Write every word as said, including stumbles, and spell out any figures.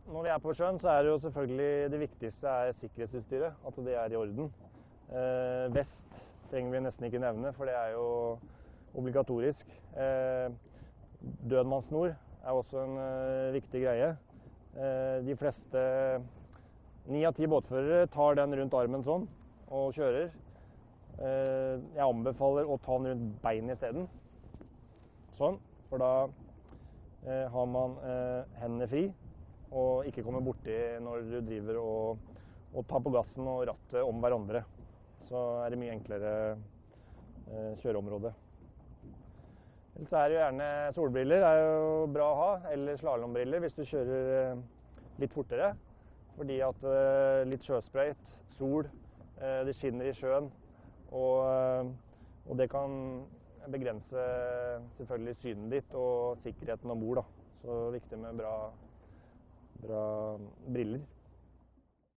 når vi er på sjøen, så er det jo selvfølgelig det viktigste er sikkerhetsutstyret, at det er i orden. Eh, vest trenger vi nesten ikke nevne, for det er jo obligatorisk. Eh, dødmannssnor er også en eh, viktig greie. Eh, de fleste, ni av ti båtførere tar den rundt armen sånn og kjører. Eh, jeg anbefaler å ta den rundt beinet i stedet. Sånn, for da eh, har man eh, hendene fri og ikke kommer borti når du driver og, og tar på gassen og rattet om hverandre. Så er det mye enklere eh, kjøreområde. Ellers er det jo gjerne solbriller, er jo bra å ha, eller slalombriller hvis du kjører eh, litt fortere. Fordi at eh, litt sjøsprøyt, sol, eh, det skinner i sjøen, og, eh, og det kan begrense selvfølgelig synet ditt og sikkerheten om bord. Så viktig med bra, bra briller.